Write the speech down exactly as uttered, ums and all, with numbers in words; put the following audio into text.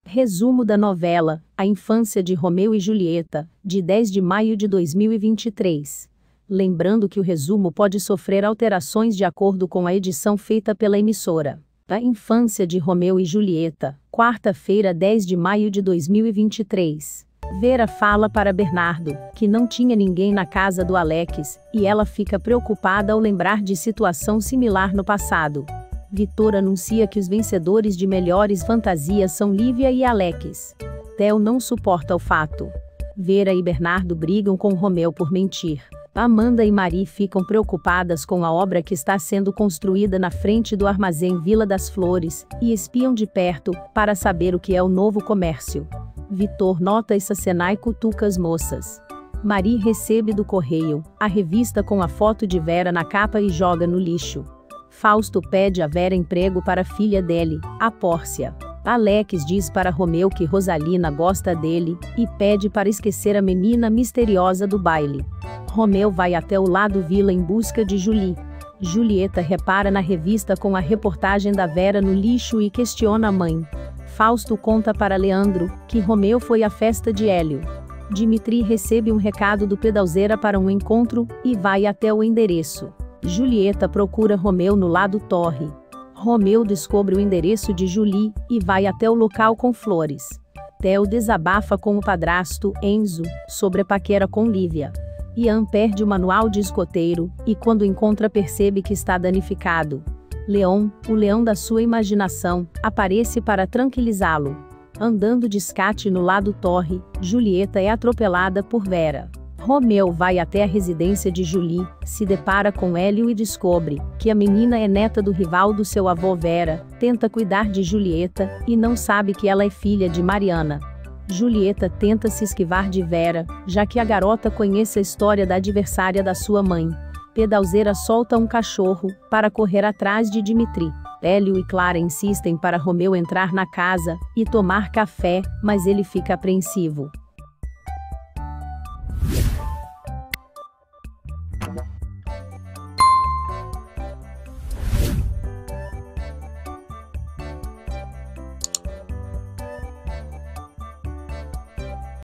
Resumo da novela A Infância de Romeu e Julieta, de dez de maio de dois mil e vinte e três. Lembrando que o resumo pode sofrer alterações de acordo com a edição feita pela emissora. A Infância de Romeu e Julieta, quarta-feira, dez de maio de dois mil e vinte e três. Vera fala para Bernardo que não tinha ninguém na casa do Alex, e ela fica preocupada ao lembrar de situação similar no passado. Vitor anuncia que os vencedores de melhores fantasias são Lívia e Alex. Theo não suporta o fato. Vera e Bernardo brigam com Romeu por mentir. Amanda e Marie ficam preocupadas com a obra que está sendo construída na frente do armazém Vila das Flores, e espiam de perto, para saber o que é o novo comércio. Vitor nota essa cena e cutuca as moças. Marie recebe do correio a revista com a foto de Vera na capa e joga no lixo. Fausto pede a Vera emprego para a filha dele, a Pórcia. Alex diz para Romeu que Rosalina gosta dele, e pede para esquecer a menina misteriosa do baile. Romeu vai até o lado Vila em busca de Julie. Julieta repara na revista com a reportagem da Vera no lixo e questiona a mãe. Fausto conta para Leandro que Romeu foi à festa de Hélio. Dimitri recebe um recado do Pedalzeira para um encontro, e vai até o endereço. Julieta procura Romeu no lado Torre. Romeu descobre o endereço de Julie, e vai até o local com flores. Theo desabafa com o padrasto, Enzo, sobre a paquera com Lívia. Ian perde o manual de escoteiro, e quando encontra percebe que está danificado. Leon, o leão da sua imaginação, aparece para tranquilizá-lo. Andando de escate no lado Torre, Julieta é atropelada por Vera. Romeu vai até a residência de Julie, se depara com Hélio e descobre que a menina é neta do rival do seu avô Vera, tenta cuidar de Julieta, e não sabe que ela é filha de Mariana. Julieta tenta se esquivar de Vera, já que a garota conhece a história da adversária da sua mãe. Pedalzeira solta um cachorro, para correr atrás de Dimitri. Hélio e Clara insistem para Romeu entrar na casa, e tomar café, mas ele fica apreensivo.